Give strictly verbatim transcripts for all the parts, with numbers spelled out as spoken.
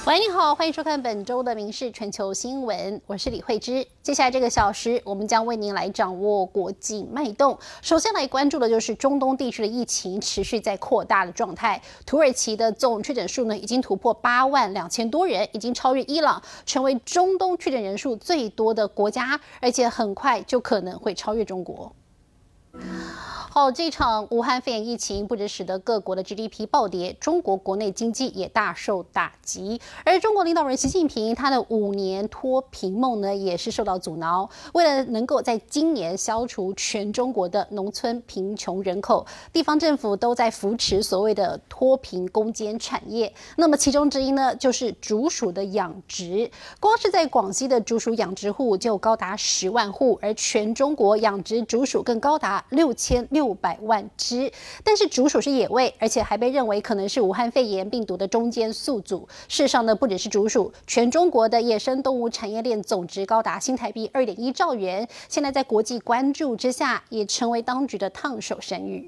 喂，你好，欢迎收看本周的《民视全球新闻》，我是李慧芝。接下来这个小时，我们将为您来掌握国际脉动。首先来关注的就是中东地区的疫情持续在扩大的状态。土耳其的总确诊数呢，已经突破八万两千多人，已经超越伊朗，成为中东确诊人数最多的国家，而且很快就可能会超越中国。好，这场武汉肺炎疫情不只使得各国的 G D P 暴跌，中国国内经济也大受打击。而中国领导人习近平他的五年脱贫梦呢，也是受到阻挠。为了能够在今年消除全中国的农村贫穷人口，地方政府都在扶持所谓的脱贫攻坚产业。那么其中之一呢，就是竹鼠的养殖。光是在广西的竹鼠养殖户就高达十万户，而全中国养殖竹鼠更高达六千六百万只，但是竹鼠是野味，而且还被认为可能是武汉肺炎病毒的中间宿主。事实上呢，不只是竹鼠，全中国的野生动物产业链总值高达新台币二点一兆元，现在在国际关注之下，也成为当局的烫手山芋。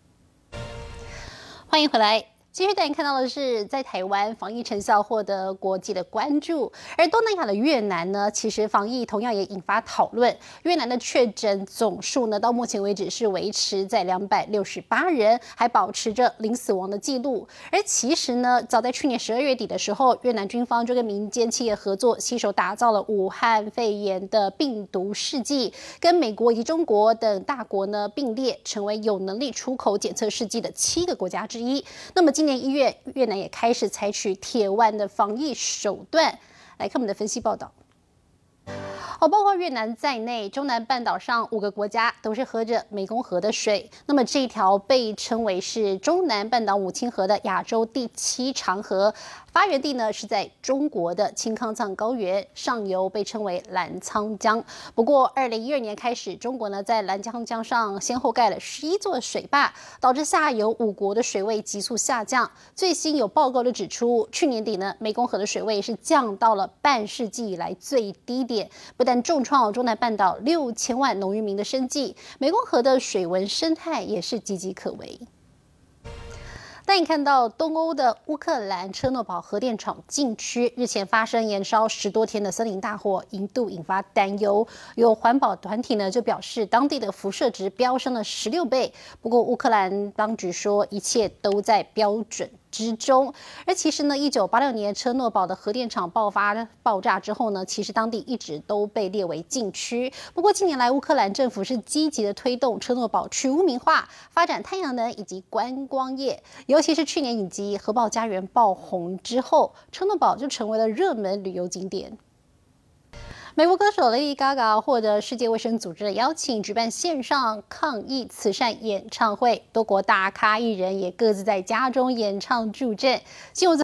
欢迎回来。继续带您看到的是，在台湾防疫成效获得国际的关注，而东南亚的越南呢，其实防疫同样也引发讨论。越南的确诊总数呢，到目前为止是维持在两百六十八人，还保持着零死亡的记录。而其实呢，早在去年十二月底的时候，越南军方就跟民间企业合作，携手打造了武汉肺炎的病毒试剂，跟美国以及中国等大国呢并列，成为有能力出口检测试剂的七个国家之一。那么今今年一月，越南也开始采取铁腕的防疫手段。来看我们的分析报道。哦，包括越南在内，中南半岛上五个国家都是喝着湄公河的水。那么这条被称为是中南半岛母亲河的亚洲第七长河，发源地呢是在中国的青康藏高原，上游被称为澜沧江。不过，二零一二年开始，中国呢在澜沧江上先后盖了十一座水坝，导致下游五国的水位急速下降。最新有报告就指出，去年底呢，湄公河的水位是降到了半世纪以来最低点，不但重创中南半岛六千万农渔民的生计，湄公河的水文生态也是岌岌可危。但你看到东欧的乌克兰车诺堡核电厂禁区日前发生延烧十多天的森林大火，一度引发担忧。有环保团体呢就表示，当地的辐射值飙升了十六倍。不过乌克兰当局说，一切都在标准之中。而其实呢，一九八六年车诺堡的核电厂爆发爆炸之后呢，其实当地一直都被列为禁区。不过近年来，乌克兰政府是积极的推动车诺堡去污名化，发展太阳能以及观光业。尤其是去年影集《核爆家园》爆红之后，车诺堡就成为了热门旅游景点。美国歌手 Lady Gaga 获得世界卫生组织的邀请，举办线上抗疫慈善演唱会，多国大咖艺人也各自在家中演唱助阵。新闻